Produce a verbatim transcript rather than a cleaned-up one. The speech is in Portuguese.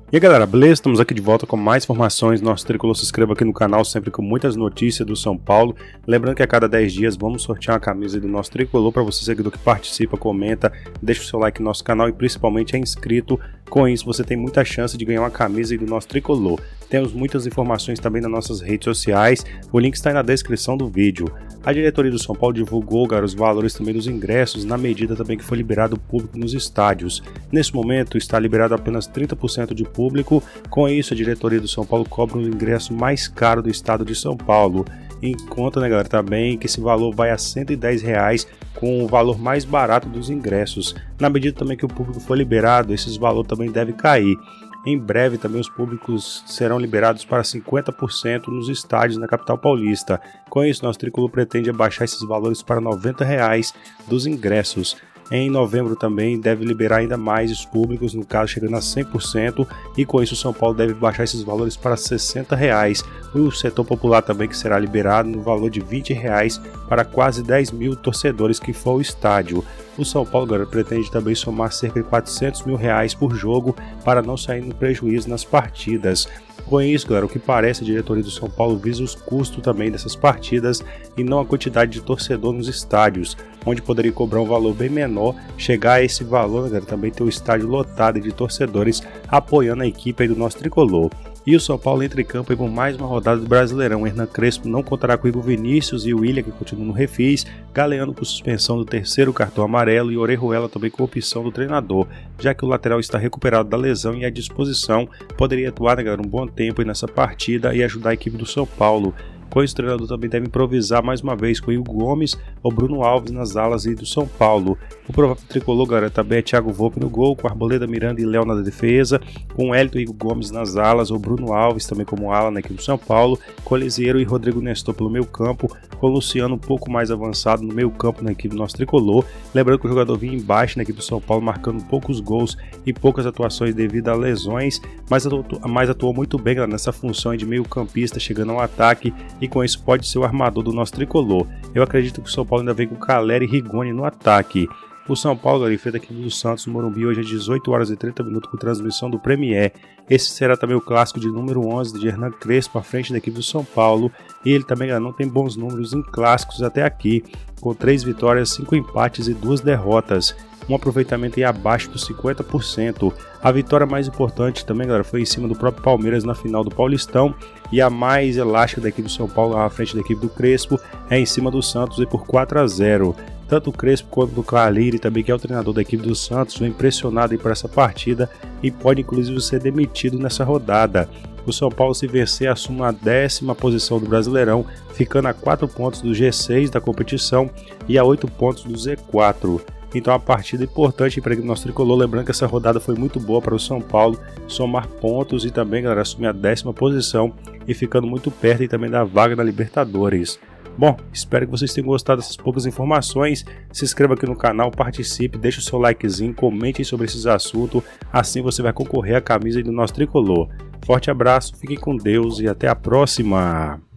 E aí galera, beleza? Estamos aqui de volta com mais informações. Nosso tricolor, se inscreva aqui no canal, sempre com muitas notícias do São Paulo. Lembrando que a cada dez dias vamos sortear uma camisa do nosso tricolor. Para você seguidor que participa, comenta, deixa o seu like no nosso canal e principalmente é inscrito. Com isso você tem muita chance de ganhar uma camisa do nosso tricolor. Temos muitas informações também nas nossas redes sociais, o link está aí na descrição do vídeo. A diretoria do São Paulo divulgou, galera, os valores também dos ingressos, na medida também que foi liberado o público nos estádios. Nesse momento está liberado apenas trinta por cento de público, com isso a diretoria do São Paulo cobra o ingresso mais caro do estado de São Paulo. Em conta, né, galera, também que esse valor vai a cento e dez reais, com o valor mais barato dos ingressos. Na medida também que o público for liberado, esses valores também devem cair. Em breve também os públicos serão liberados para cinquenta por cento nos estádios na capital paulista. Com isso, nosso tricolor pretende abaixar esses valores para noventa reais dos ingressos. Em novembro também deve liberar ainda mais os públicos, no caso chegando a cem por cento, e com isso o São Paulo deve baixar esses valores para sessenta reais. O setor popular também que será liberado no valor de vinte reais para quase dez mil torcedores que for ao estádio. O São Paulo, galera, pretende também somar cerca de quatrocentos mil reais por jogo para não sair no prejuízo nas partidas. Com isso, galera, o que parece, a diretoria do São Paulo visa os custos também dessas partidas e não a quantidade de torcedor nos estádios, onde poderia cobrar um valor bem menor, chegar a esse valor, né, galera, também ter o estádio lotado de torcedores apoiando a equipe aí do nosso tricolor. E o São Paulo entra em campo por mais uma rodada do Brasileirão. O Hernan Crespo não contará com o Igor Vinícius e o William, que continua no refis, Galeano por suspensão do terceiro cartão amarelo e Orejuela também com opção do treinador, já que o lateral está recuperado da lesão e à disposição, poderia atuar, né, galera, um bom tempo aí nessa partida e ajudar a equipe do São Paulo. Com isso, o treinador também deve improvisar mais uma vez com o Igor Gomes ou Bruno Alves nas alas do São Paulo. O provável tricolor, galera, também é Thiago Volpe no gol, com Arboleda, Miranda e Léo na defesa, com Hélito e Igor Gomes nas alas, ou Bruno Alves também como ala na equipe do São Paulo, com Lisieiro e Rodrigo Nestor pelo meio campo, com Luciano um pouco mais avançado no meio campo na equipe do nosso tricolor. Lembrando que o jogador vinha embaixo na equipe do São Paulo, marcando poucos gols e poucas atuações devido a lesões, mas atuou, mas atuou muito bem, galera, nessa função de meio campista, chegando ao ataque, e com isso pode ser o armador do nosso tricolor. Eu acredito que o São Paulo ainda vem com Caleri e Rigoni no ataque. O São Paulo, galera, enfrenta aqui do Santos no Morumbi hoje às dezoito horas e trinta minutos com transmissão do Premier. Esse será também o clássico de número onze de Hernan Crespo à frente da equipe do São Paulo. E ele também, galera, não tem bons números em clássicos até aqui, com três vitórias, cinco empates e duas derrotas. Um aproveitamento aí abaixo dos cinquenta por cento. A vitória mais importante também, galera, foi em cima do próprio Palmeiras na final do Paulistão, e a mais elástica da equipe do São Paulo à frente da equipe do Crespo é em cima do Santos e por quatro a zero. Tanto o Crespo quanto o Caleri, também que é o treinador da equipe do Santos, foi impressionado aí por essa partida e pode inclusive ser demitido nessa rodada. O São Paulo, se vencer, assume a décima posição do Brasileirão, ficando a quatro pontos do G seis da competição e a oito pontos do Z quatro. Então, uma partida importante para o nosso tricolor. Lembrando que essa rodada foi muito boa para o São Paulo somar pontos e também, galera, assumir a décima posição e ficando muito perto e também da vaga na Libertadores. Bom, espero que vocês tenham gostado dessas poucas informações. Se inscreva aqui no canal, participe, deixe o seu likezinho, comente sobre esses assuntos. Assim você vai concorrer à camisa do nosso tricolor. Forte abraço, fiquem com Deus e até a próxima!